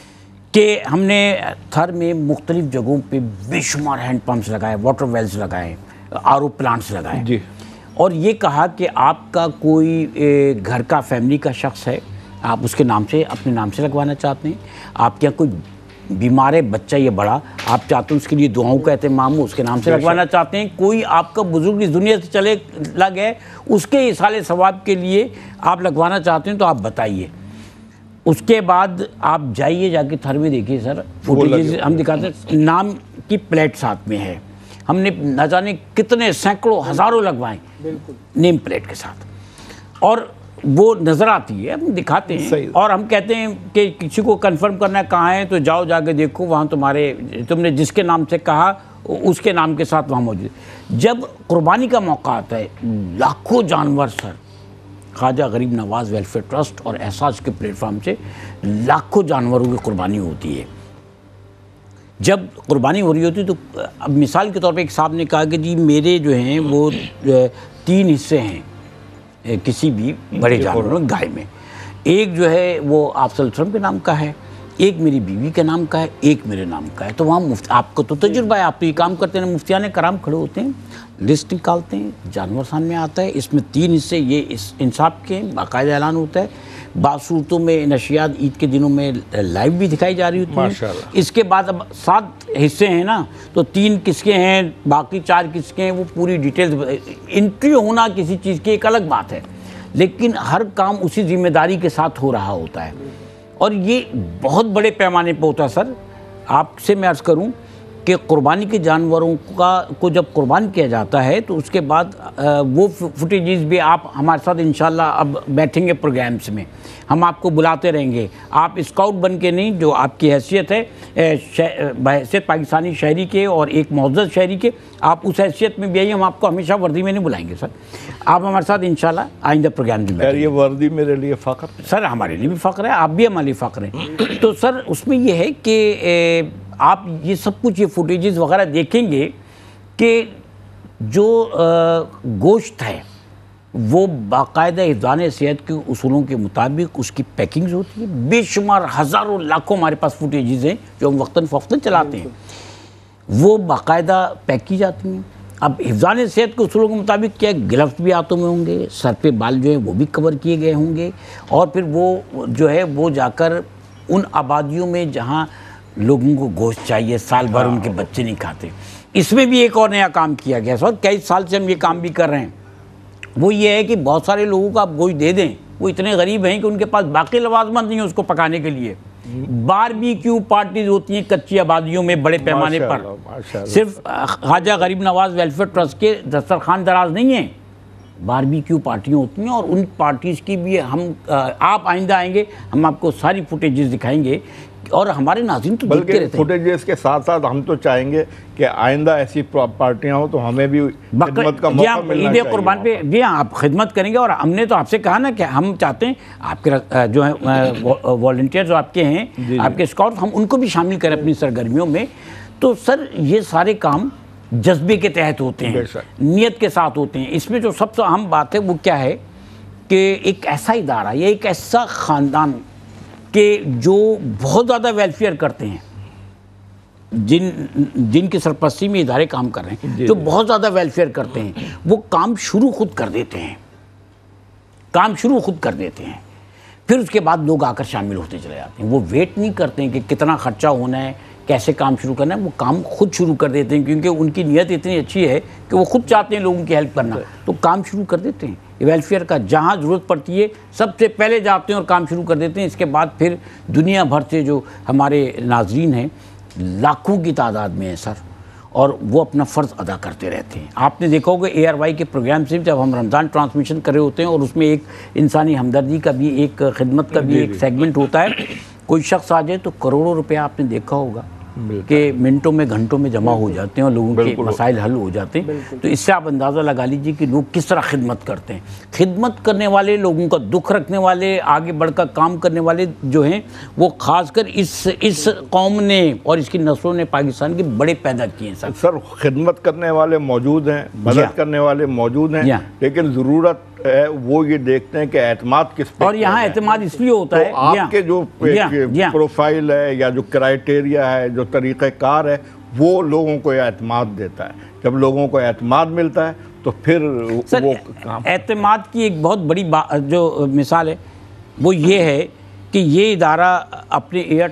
کہ ہم نے تھر میں مختلف جگہوں پہ بے شمار ہینڈ پمپس لگائے، واٹر ویلز لگائے، RO پلانٹس لگائے، جی، اور یہ کہا کہ آپ کا کوئی گھر کا فیملی کا شخص ہے، آپ اس کے نام سے، اپنے نام سے لگوانا چاہتے ہیں، آپ کے یہاں کوئی بیمار ہے بچہ یا بڑا، آپ چاہتے ہیں اس کے لیے دعاؤں کا اہتمام ہو، اس کے نام سے لگوانا چاہتے ہیں، کوئی آپ کا بزرگ اس دنیا سے چلے لگ ہے، اس کے ایصال ثواب کے لیے آپ لگوانا چاہتے ہیں تو آپ بتائیے۔ اس کے بعد آپ جائیے، جا کے تھر میں دیکھیے سر، فوٹیجز ہم دکھاتے ہیں، نام کی پلیٹ ساتھ میں ہے، ہم نے نہ جانے کتنے سینکڑوں ہزاروں لگوائیں نیم پلیٹ کے ساتھ، اور وہ نظر آتی ہے، ہم دکھاتے ہیں، اور ہم کہتے ہیں کہ کسی کو کنفرم کرنا ہے کہاں ہے تو جاؤ، جا کے دیکھو، وہاں تم نے جس کے نام سے کہا اس کے نام کے ساتھ وہاں موجود ہے۔ جب قربانی کا موقع آتا ہے، لاکھوں جانور سر، خواجہ غریب نواز ویلفیئر ٹرسٹ اور احساس کے پلیٹ فارم سے لاکھوں جانوروں کی قربانی ہوتی ہے۔ جب قربانی ہو رہی ہوتی تو اب مثال کے طور پہ ایک صاحب نے کہا کہ جی میرے جو ہیں وہ 3 حصے ہیں کسی بھی بڑے جانور میں، گائے میں، ایک جو ہے وہ آپ صلی اللہ علیہ وسلم کے نام کا ہے، ایک میری بیوی کے نام کا ہے، ایک میرے نام کا ہے۔ تو وہاں آپ کو تو تجربہ ہے، آپ تو یہ کام کرتے ہیں، مفتیان کرام کھڑے ہوتے ہیں، لسٹ نکالتے ہیں، جانور سامنے آتا ہے، اس میں 3 حصے یہ اس انصاف کے ہیں، باقاعدہ اعلان ہوتا ہے، بعض صورتوں میں نشریات عید کے دنوں میں لائیو بھی دکھائی جا رہی ہوتی ہیں۔ اس کے بعد اب 7 حصے ہیں نا، تو 3 کس کے ہیں، باقی 4 کس کے ہیں، وہ پوری ڈیٹیلز، انٹری ہونا کسی چیز کی ایک الگ بات ہے، لیکن ہر کام اسی ذمہ داری کے ساتھ ہو رہا ہوتا ہے، اور یہ بہت بڑے پیمانے پہ ہوتا ہے سر۔ آپ سے میں عرض کروں کہ قربانی کے جانوروں کو جب قربان کیا جاتا ہے تو اس کے بعد وہ فوٹیجز بھی آپ ہمارے ساتھ انشاءاللہ اب بیٹھیں گے پروگرامز میں، ہم آپ کو بلاتے رہیں گے، آپ اسکاؤٹ بن کے نہیں، جو آپ کی حیثیت ہے بحیثیت پاکستانی شہری کے اور ایک معزز شہری کے، آپ اس حیثیت میں بھی آئیے، ہم آپ کو ہمیشہ وردی میں نہیں بلائیں گے سر، آپ ہمارے ساتھ انشاءاللہ آئندہ پروگرام میں بیٹھیں گے۔ یہ وردی میرے لیے فخر ہے سر، ہمارے لیے بھی فخر ہے، آپ بھی ہمارے لیے فخر ہیں۔ تو سر اس میں یہ ہے کہ آپ یہ سب کچھ یہ فوٹیجز وغیرہ دیکھیں گے کہ جو گوشت ہے وہ باقاعدہ حفظان صحت کے اصولوں کے مطابق اس کی پیکنگز ہوتی ہے، بے شمار ہزاروں لاکھوں ہمارے پاس فوٹیجز ہیں جو ہم وقتاً فوقتاً چلاتے ہیں، وہ باقاعدہ پیک کی جاتی ہیں۔ اب حفظان صحت کے اصولوں کے مطابق کیا گلفز بھی ہاتھوں میں ہوں گے، سر پہ بال جو ہیں وہ بھی کور کیے گئے ہوں گے، اور پھر وہ جو ہے وہ جا کر ان آبادیوں میں جہاں لوگوں کو گوشت چاہیے، سال بھر ان کے بچے نہیں کھاتے، اس میں بھی ایک اور نیا کام کیا گیا سر، کئی سال سے ہم یہ کام بھی کر رہے ہیں، وہ یہ ہے کہ بہت سارے لوگوں کو آپ گوشت دے دیں، وہ اتنے غریب ہیں کہ ان کے پاس باقی لوازمات نہیں ہیں اس کو پکانے کے لیے، باربیکیو پارٹیز ہوتی ہیں کچی آبادیوں میں بڑے پیمانے پر، صرف خواجہ غریب نواز ویلفیئر ٹرسٹ کے دسترخوان دراز نہیں ہیں، باربیکیو پارٹیاں ہوتی ہیں، اور ان پارٹیز کی بھی آپ آئندہ آئیں گے ہم آپ کو ساری فوٹیجز دکھائیں گے، اور ہمارے ناظرین تو دیکھتے رہتے ہیں۔ فوٹیجز کے ساتھ ساتھ ہم تو چاہیں گے کہ آئندہ ایسی پارٹیاں ہوں تو ہمیں بھی خدمت کا موقع ملنا چاہیے۔ عید قربان پہ جی ہاں آپ خدمت کریں گے، اور ہم نے تو آپ سے کہا نا کہ ہم چاہتے ہیں آپ کے جو ہیں والنٹیئر جو آپ کے ہیں، آپ کے اسکاؤٹ، ہم ان کو بھی شامل کریں اپنی سرگرمیوں میں۔ تو سر یہ سارے کام جذبے کے تحت ہوتے ہیں، نیت کے ساتھ ہوتے ہیں۔ اس میں جو سب سے اہم بات ہے وہ کیا ہے کہ ایک ایسا ادارہ یا ایک ایسا خاندان کہ جو بہت زیادہ ویلفیئر کرتے ہیں، جن کی سرپرستی میں ادارے کام کر رہے ہیں، جو بہت زیادہ ویلفیئر کرتے ہیں، وہ کام شروع خود کر دیتے ہیں، پھر اس کے بعد لوگ آ کر شامل ہوتے چلے جاتے ہیں۔ وہ ویٹ نہیں کرتے ہیں کہ کتنا خرچہ ہونا ہے، کیسے کام شروع کرنا ہے، وہ کام خود شروع کر دیتے ہیں، کیونکہ ان کی نیت اتنی اچھی ہے کہ وہ خود چاہتے ہیں لوگوں کی ہیلپ کرنا، تو کام شروع کر دیتے ہیں۔ ویلفیئر کا جہاں ضرورت پڑتی ہے سب سے پہلے جاتے ہیں اور کام شروع کر دیتے ہیں۔ اس کے بعد پھر دنیا بھر سے جو ہمارے ناظرین ہیں لاکھوں کی تعداد میں ہیں سر، اور وہ اپنا فرض ادا کرتے رہتے ہیں۔ آپ نے دیکھا ہوگا ARY کے پروگرام سے جب ہم رمضان ٹرانسمیشن کر رہے ہوتے ہیں اور اس میں ایک انسانی ہمدردی کا بھی، ایک خدمت کا بھی ایک سیگمنٹ ہوتا ہے، کوئی شخص آ جائے تو کروڑوں روپے آپ نے دیکھا ہوگا کہ منٹوں میں گھنٹوں میں جمع ہو جاتے ہیں اور لوگوں کے مسائل حل ہو جاتے ہیں۔ تو اس سے آپ اندازہ لگا لیجیے کہ لوگ کس طرح خدمت کرتے ہیں۔ خدمت کرنے والے، لوگوں کا دکھ رکھنے والے، آگے بڑھ کر کام کرنے والے جو ہیں، وہ خاص کر اس قوم نے اور اس کی نسلوں نے پاکستان کے بڑے پیدا کیے ہیں سر۔ خدمت کرنے والے موجود ہیں، مدد کرنے والے موجود ہیں، لیکن ضرورت ہے وہ یہ دیکھتے ہیں کہ اعتماد کس پہ، اور یہاں اعتماد اس لیے ہوتا ہے آپ کے جو پروفائل ہے یا جو کرائیٹیریا ہے، جو طریقہ کار ہے، وہ لوگوں کو اعتماد دیتا ہے۔ جب لوگوں کو اعتماد ملتا ہے تو پھر وہ اعتماد کی ایک بہت بڑی جو مثال ہے وہ یہ ہے کہ یہ ادارہ اپنے ایئر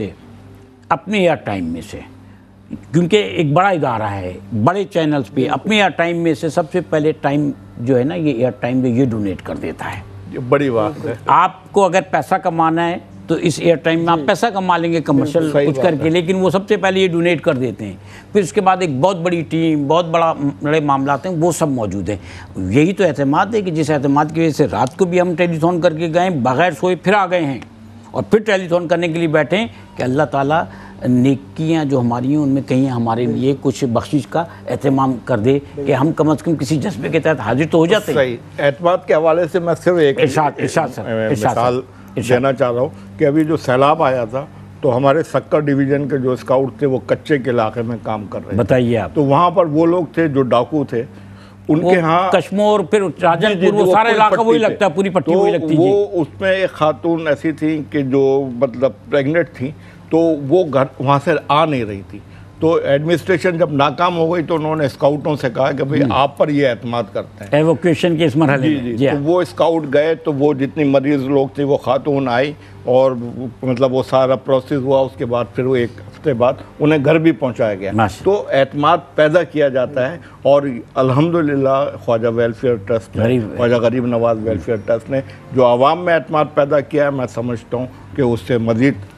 ٹائم میں سے کیونکہ ایک بڑا ادارہ ہے، بڑے چینلز پہ اپنے ایئر ٹائم میں سے سب سے پہلے ٹائم جو ہے نا، یہ ایئر ٹائم میں یہ ڈونیٹ کر دیتا ہے۔ یہ بڑی بات ہے۔ آپ کو اگر پیسہ کمانا ہے تو اس ایئر ٹائم میں آپ پیسہ کما لیں گے کمرشل کچھ کر کے، لیکن وہ سب سے پہلے یہ ڈونیٹ کر دیتے ہیں۔ پھر اس کے بعد ایک بہت بڑی ٹیم، بہت بڑے معاملات ہیں، وہ سب موجود ہیں۔ یہی تو اعتماد ہے کہ جس اعتماد کی وجہ سے رات کو بھی ہم ٹیلی تھون کر کے گئے، بغیر سوئے پھر آ گئے ہیں، اور پھر ٹیلی تھون کرنے کے لیے بیٹھے ہیں کہ اللہ تعالیٰ نیکیاں جو ہماری ہیں ان میں کہیں ہمارے لیے کچھ بخشش کا اہتمام کر دے کہ ہم کم از کم کسی جذبے کے تحت حاضر تو ہو جاتے ہیں۔ صحیح۔ اعتماد کے حوالے سے میں صرف ایک مثال دینا چاہ رہا ہوں کہ ابھی جو سیلاب آیا تھا تو ہمارے سکر ڈویژن کے جو اسکاؤٹ تھے وہ کچے کے علاقے میں کام کر رہے تھے۔ بتائیے آپ۔ تو وہاں پر وہ لوگ تھے جو ڈاکو تھے، ان کے ہاں کشمور پھر راجن پور، وہ سارا علاقہ وہی لگتا ہے، پوری پٹی وہی لگتی ہے۔ وہ اس میں ایک خاتون ایسی تھی کہ جو مطلب پریگننٹ تھی، تو وہ گھر وہاں سے آ نہیں رہی تھی، تو ایڈمنسٹریشن جب ناکام ہو گئی تو انہوں نے اسکاؤٹوں سے کہا کہ بھئی آپ پر یہ اعتماد کرتے ہیں ایویکویشن کے اس مرحلے میں۔ تو وہ اسکاؤٹ گئے، تو وہ جتنی مریض لوگ تھے وہ خاتون آئی، اور مطلب وہ سارا پروسیس ہوا۔ اس کے بعد پھر وہ ایک ہفتے بعد انہیں گھر بھی پہنچایا گیا۔ تو اعتماد پیدا کیا جاتا ہے، اور الحمدللہ خواجہ ویلفیئر ٹرسٹ نے، خواجہ غریب نواز ویلفیئر ٹرسٹ نے جو عوام میں اعتماد پیدا کیا ہے، میں سمجھتا ہوں کہ اس سے مزید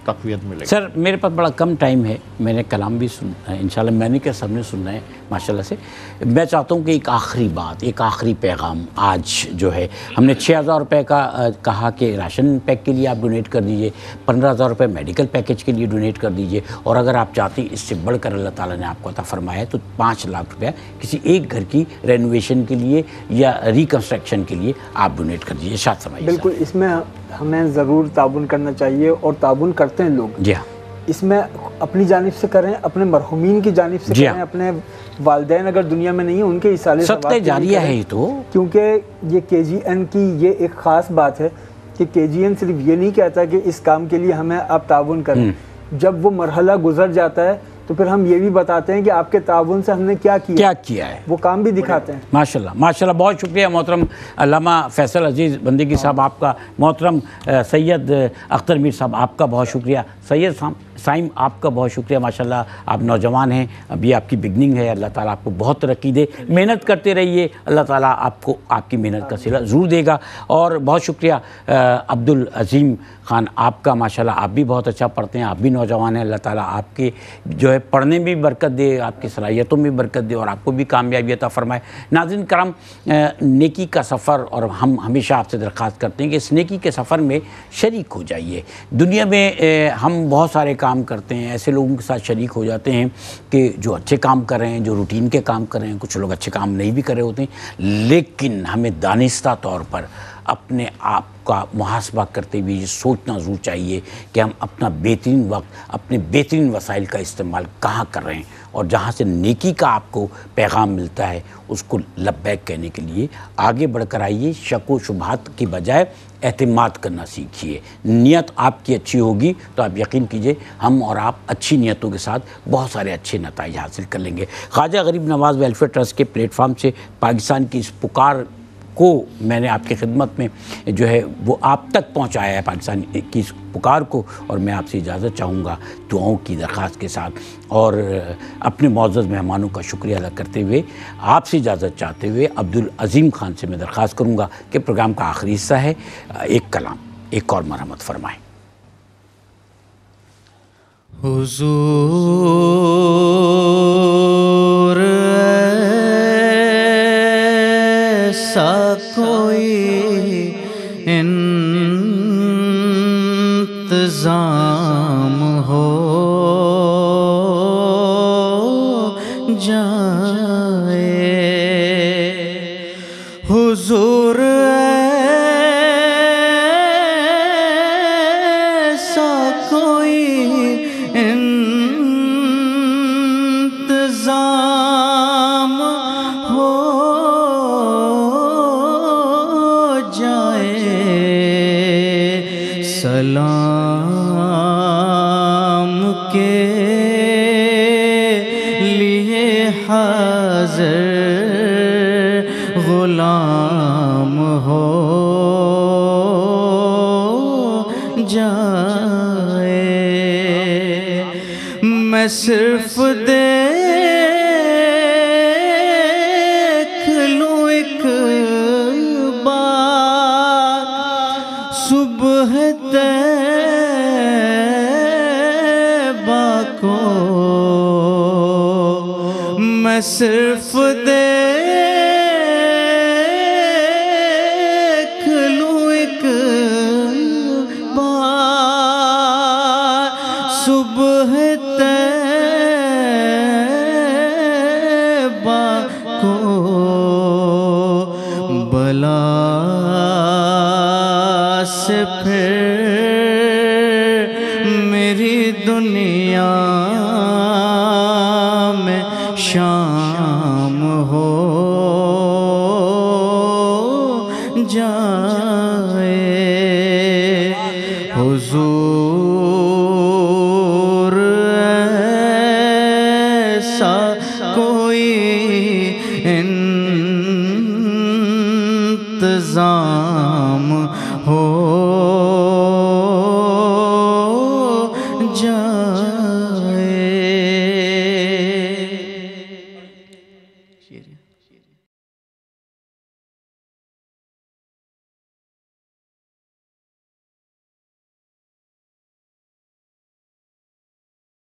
तक़वियत मिलेगी। सर मेरे पास बड़ा कम टाइम है, मैंने कलाम भी सुन इंशाल्लाह मैंने क्या सबने सुनना है माशाल्लाह से। मैं चाहता हूँ कि एक आखिरी बात, एक आखिरी पैगाम आज जो है, हमने 6,000 रुपये का कहा कि राशन पैक के लिए आप डोनेट कर दीजिए, 15,000 रुपये मेडिकल पैकेज के लिए डोनेट कर दीजिए, और अगर आप चाहती हैं इससे बढ़कर अल्लाह ताला ने आपको अता फरमाया है तो 5 लाख रुपया किसी एक घर की रेनोवेशन के लिए या रिकन्स्ट्रक्शन के लिए आप डोनेट कर दीजिए। शाद समाइए। बिल्कुल, इसमें हमें ज़रूर ताउन करना चाहिए और ताउन करते हैं लोग। जी हाँ, इसमें अपनी जानिब से करें, अपने मरहुमीन की जानिब से करें, अपने वालिदैन अगर दुनिया में नहीं है उनके इसाले सदक़े जारिया है ये तो। क्योंकि ये KGN की ये एक ख़ास बात है कि KGN सिर्फ ये नहीं कहता कि इस काम के लिए हमें आप ताउन करें, जब वो मरहला गुजर जाता है तो फिर हम ये भी बताते हैं कि आपके ताउन से हमने क्या किया है, वो काम भी दिखाते हैं। माशाल्लाह माशाल्लाह, बहुत शुक्रिया मोहतरम अल्लामा फैसल अजीज़ बंदेगी साहब आपका, मोहतरम सैयद अख्तर मीर साहब आपका बहुत शुक्रिया, सैयद साइम आपका बहुत शुक्रिया। माशाल्लाह आप नौजवान हैं, अभी आपकी बिगनिंग है, अल्लाह ताला आपको बहुत तरक्की दे, मेहनत करते रहिए, अल्लाह ताला आपको आपकी मेहनत का सिला ज़रूर देगा। और बहुत शुक्रिया अब्दुल अज़ीम ख़ान आपका, माशाल्लाह आप भी बहुत अच्छा पढ़ते हैं, आप भी नौजवान हैं, अल्लाह ताला आपके जो है पढ़ने में भी बरकत दे, आपकी सलाहियतों में भी बरकत दे और आपको भी कामयाबी अता फरमाए। नाज़रीन करम, नेकी का सफ़र, और हम हमेशा आपसे दरख्वास्त करते हैं कि इस नेकी के सफ़र में शरीक हो जाइए। दुनिया में हम बहुत सारे काम करते हैं, ऐसे लोगों के साथ शरीक हो जाते हैं कि जो अच्छे काम कर रहे हैं, जो रूटीन के काम कर रहे हैं, कुछ लोग अच्छे काम नहीं भी कर रहे होते हैं, लेकिन हमें दानिस्ता तौर पर अपने आप का मुहासबा करते हुए ये सोचना ज़रूर चाहिए कि हम अपना बेहतरीन वक्त, अपने बेहतरीन वसाइल का इस्तेमाल कहाँ कर रहे हैं, और जहाँ से नेकी का आपको पैगाम मिलता है उसको लब्बैक कहने के लिए आगे बढ़कर आइए। शक व शुबहात की बजाय एतमाद करना सीखिए। नियत आपकी अच्छी होगी तो आप यकीन कीजिए हम और आप अच्छी नियतों के साथ बहुत सारे अच्छे नताइज हासिल कर लेंगे। ख्वाजा गरीब नवाज़ वेलफेयर ट्रस्ट के प्लेटफार्म से पाकिस्तान की इस पुकार को मैंने आपकी खिदमत में जो है वो आप तक पहुंचाया है, पाकिस्तान की इस पुकार को, और मैं आपसे इजाज़त चाहूँगा दुआओं की दरख्वास्त के साथ, और अपने मुअज़्ज़ज़ मेहमानों का शुक्रिया अदा करते हुए आपसे इजाज़त चाहते हुए अब्दुल अज़ीम ख़ान से मैं दरख्वास्त करूँगा कि प्रोग्राम का आखिरी हिस्सा है, एक कलाम, एक और मरहमत फरमाएँ। हुज़ूर ऐसा कोई इंतज़ाम हो जाए, हुज़ूर ऐसा कोई इंतज़ाम हो जाए, सलाम के लिए हाज़िर ग़ुलाम हो जाए। मैं सिर्फ देख लूँ एक बार सुबह तैबा को, मैं सिर्फ देख लूँ एक बार सुबह तैबा को, बला से फिर मेरी दुनिया में शाम हो जाए, हुज़ूर ऐसा कोई इंतज़ाम